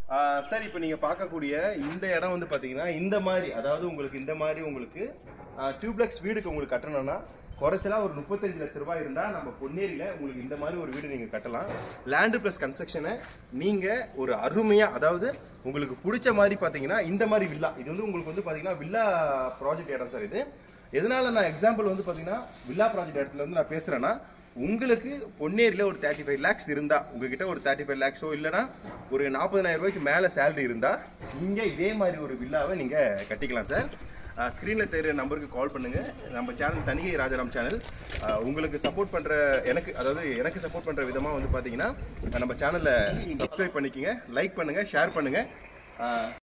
Sir இப்போ நீங்கள் பார்க்கக்கூடிய இந்த இடம் வந்து பார்த்தீங்கன்னா இந்த மாதிரி, அதாவது உங்களுக்கு இந்த மாதிரி உங்களுக்கு டியூப்ளெக்ஸ் வீடுக்கு உங்களுக்கு கட்டணும்னா குறைச்சலாக ஒரு 35 லட்ச ரூபாய் இருந்தால் நம்ம பொன்னேரியில் உங்களுக்கு இந்த மாதிரி ஒரு வீடு நீங்கள் கட்டலாம். லேண்டு ப்ளஸ் கன்ஸ்ட்ரக்ஷனை நீங்கள் ஒரு அருமையாக, அதாவது உங்களுக்கு பிடிச்ச மாதிரி பார்த்தீங்கன்னா இந்த மாதிரி வில்லா, இது வந்து உங்களுக்கு வந்து பார்த்தீங்கன்னா வில்லா ப்ராஜெக்ட் இடம் சார். இது எதனால் நான் எக்ஸாம்பிள் வந்து பார்த்தீங்கன்னா வில்லா ப்ராஜெக்ட் இடத்துல வந்து நான் பேசுகிறேன்னா, உங்களுக்கு பொன்னேரியில் ஒரு 35 லேக்ஸ் இருந்தால், உங்ககிட்ட ஒரு 35 லேக்ஸோ இல்லைனா ஒரு 40,000 ரூபாய்க்கு மேலே சேலரி இருந்தால் இங்கே இதே மாதிரி ஒரு வில்லாவை நீங்கள் கட்டிக்கலாம் சார். ஸ்க்ரீனில் தெரிகிற நம்பருக்கு கால் பண்ணுங்கள். நம்ம சேனல் தணிகை ராஜாராம் சேனல். உங்களுக்கு சப்போர்ட் பண்ணுற எனக்கு சப்போர்ட் பண்ணுற விதமாக வந்து பார்த்தீங்கன்னா நம்ம சேனலை சப்ஸ்கிரைப் பண்ணிக்கோங்க, லைக் பண்ணுங்கள், ஷேர் பண்ணுங்கள்.